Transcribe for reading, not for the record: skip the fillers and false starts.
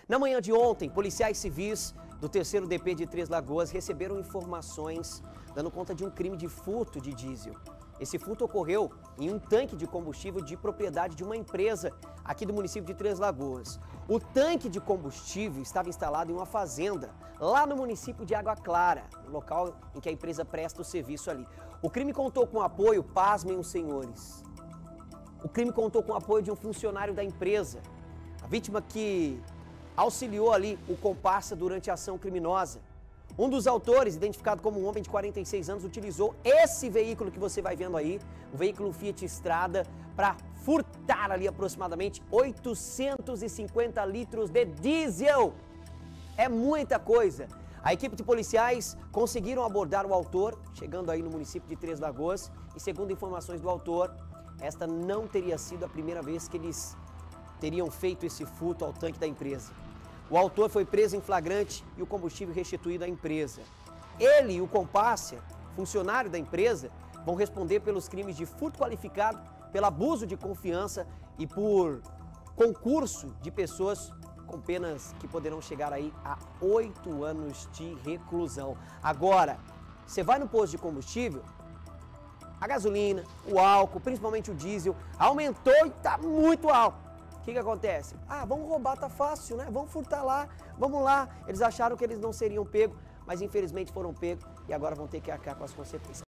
Na manhã de ontem, policiais civis do 3º DP de Três Lagoas receberam informações dando conta de um crime de furto de diesel. Esse furto ocorreu em um tanque de combustível de propriedade de uma empresa aqui do município de Três Lagoas. O tanque de combustível estava instalado em uma fazenda, lá no município de Água Clara, no local em que a empresa presta o serviço ali. O crime contou com apoio, pasmem os senhores, o crime contou com o apoio de um funcionário da empresa. A vítima que auxiliou ali o comparsa durante a ação criminosa. Um dos autores, identificado como um homem de 46 anos, utilizou esse veículo que você vai vendo aí, o veículo Fiat Strada, para furtar ali aproximadamente 850 litros de diesel. É muita coisa. A equipe de policiais conseguiram abordar o autor, chegando aí no município de Três Lagoas, e segundo informações do autor, esta não teria sido a primeira vez que eles teriam feito esse furto ao tanque da empresa. O autor foi preso em flagrante e o combustível restituído à empresa. Ele e o comparsa, funcionário da empresa, vão responder pelos crimes de furto qualificado, pelo abuso de confiança e por concurso de pessoas com penas que poderão chegar aí a 8 anos de reclusão. Agora, você vai no posto de combustível, a gasolina, o álcool, principalmente o diesel, aumentou e está muito alto. O que acontece? Vamos roubar, tá fácil, né? Vamos furtar lá, vamos lá. Eles acharam que eles não seriam pegos, mas infelizmente foram pegos e agora vão ter que arcar com as consequências.